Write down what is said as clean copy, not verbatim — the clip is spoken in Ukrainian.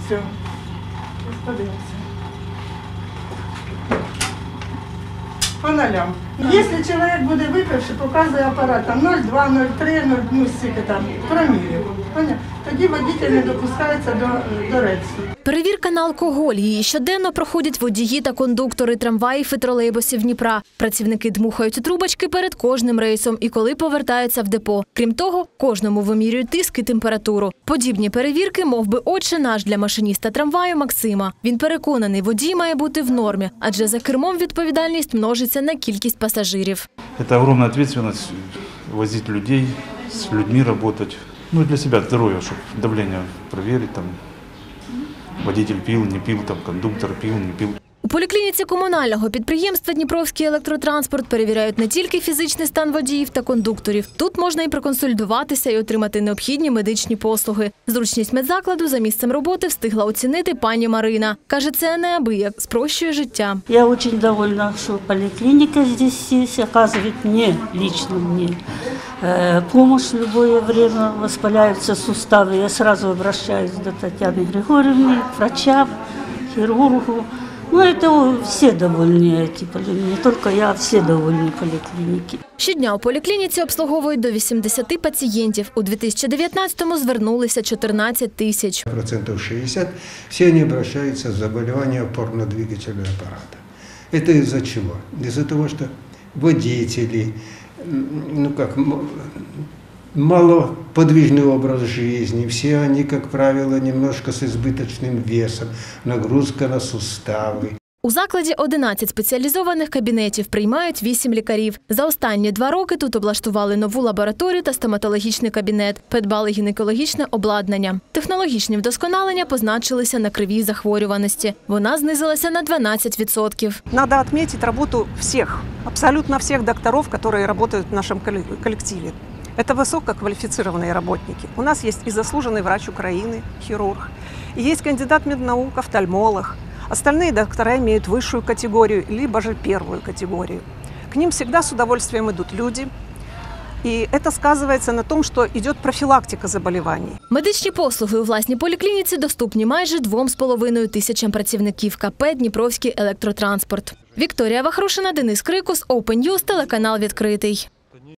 Все. Подивимося. По нолям. Якщо чоловік буде випивши, показує апарат там 0,2, 0,3, 0, ну стільки там промірів. Тоді водитель не допускається до рейсу. Перевірка на алкоголь. Її щоденно проходять водії та кондуктори трамваїв і тролейбусів Дніпра. Працівники дмухають у трубочки перед кожним рейсом і коли повертаються в депо. Крім того, кожному вимірюють тиск і температуру. Подібні перевірки мов би отче наш для машиніста трамваю Максима. Він переконаний, водій має бути в нормі, адже за кермом відповідальність множиться на кількість пасажирів. Це велика відповідальність возити людей, з людьми працювати. Ну, для себя здоровья, чтобы давление проверить, там, водитель пил, не пил, там, кондуктор пил, не пил. У поліклініці комунального підприємства «Дніпровський електротранспорт» перевіряють не тільки фізичний стан водіїв та кондукторів. Тут можна і проконсультуватися і отримати необхідні медичні послуги. Зручність медзакладу за місцем роботи встигла оцінити пані Марина. Каже, це неабияк спрощує життя. Я дуже довольна, що поліклініка здесь є, оказує мені, лично мені, помощь в любое время, воспаляются суставы. Я сразу обращаюсь до Татьяны Григорьевны, к врачам, хирургу. Ну, это все довольны, не только я, а все довольны поликлиники. Щодня у поліклініці обслуговують до 80 пацієнтів. У 2019-му звернулися 14 тисяч. 60% все они обращаются с заболеванием опорно-двигательного аппарата. Это из-за чего? Из-за того, что водители, малоподвижный образ жизни, все они, как правило, немножко с избыточным весом, нагрузка на суставы. У закладі 11 спеціалізованих кабінетів, приймають 8 лікарів. За останні 2 роки тут облаштували нову лабораторію та стоматологічний кабінет, придбали гінекологічне обладнання. Технологічні вдосконалення позначилися на кривій захворюваності. Вона знизилася на 12%. Надо отметить работу всех, абсолютно всех докторов, которые работают в нашем коллективе. Это высококвалифицированные работники. У нас есть и заслуженный врач Украины, хирург, и есть кандидат меднаук, офтальмолог. Остальные доктора имеют высшую категорию, либо же первую категорию. К ним всегда с удовольствием идут люди. І це сказується на тому, що йде профілактика заболівань. Медичні послуги у власній поліклініці доступні майже 2,5 тисячам працівників КП «Дніпровський електротранспорт». Вікторія Вахрушина, Денис Крикус, Open News, телеканал «Відкритий».